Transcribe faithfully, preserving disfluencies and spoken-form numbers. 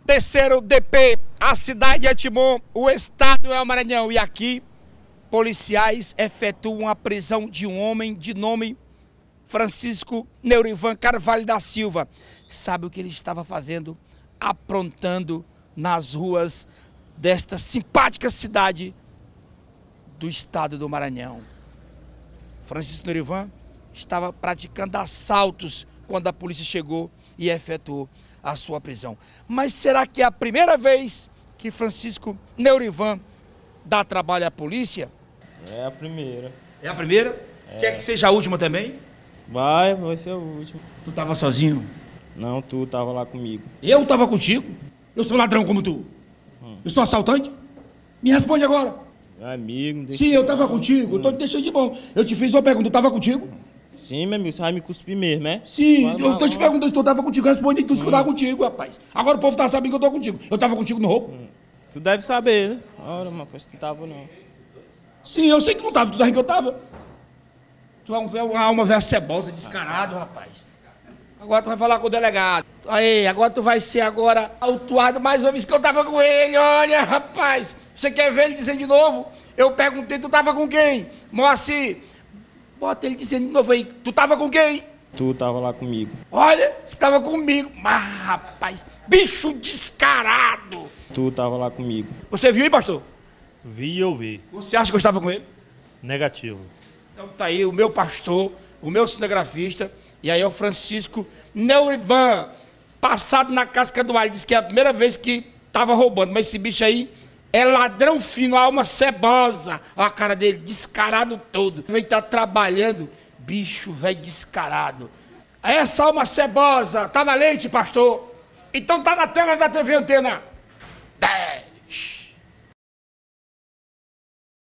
Terceiro D P, a cidade é Timon, o estado é o Maranhão. E aqui, policiais efetuam a prisão de um homem de nome Francisco Neurivan Carvalho da Silva. Sabe o que ele estava fazendo? Aprontando nas ruas desta simpática cidade do estado do Maranhão. Francisco Neurivan estava praticando assaltos quando a polícia chegou e efetuou a sua prisão. Mas será que é a primeira vez que Francisco Neurivan dá trabalho à polícia? É a primeira. É a primeira? É. Quer que seja a última também? Vai, vai ser a última. Tu estava sozinho? Não, tu tava lá comigo. Eu estava contigo? Eu sou ladrão como tu? Hum. Eu sou assaltante? Me responde agora. Amigo, deixa Sim, eu estava contigo. Eu tô te deixando de bom. Eu te fiz uma pergunta, tu estava contigo? Sim, meu amigo, você vai me cuspir mesmo, é? Sim, vai, eu tô te perguntando se tu estava contigo. Responde tudo que eu estava contigo, rapaz. Agora o povo tá sabendo que eu tô contigo. Eu estava contigo no roubo? Hum. Tu deve saber, né? Ora, mas pois tu tava não. Sim, eu sei que não tava, tu tá que eu tava. Tu é um, uma alma velha cebosa, descarado, rapaz. Agora tu vai falar com o delegado. Aí, agora tu vai ser agora autuado mais uma vez que eu tava com ele. Olha, rapaz, você quer ver ele dizendo de novo? Eu perguntei, tu tava com quem? Moacir, bota ele dizendo de novo aí. Tu tava com quem? Tu tava lá comigo. Olha, você tava comigo. Mas, rapaz, bicho descarado. Tu tava lá comigo. Você viu aí, pastor? Vi e ouvi. Você acha que eu estava com ele? Negativo. Então tá aí o meu pastor, o meu cinegrafista, e aí é o Francisco Neurivan, passado na casca do alho. Disse que é a primeira vez que tava roubando, mas esse bicho aí é ladrão fino, alma cebosa. Olha a cara dele, descarado todo. Ele tá trabalhando, bicho velho descarado. Essa alma cebosa, tá na leite, pastor? Então tá na tela da T V Antena.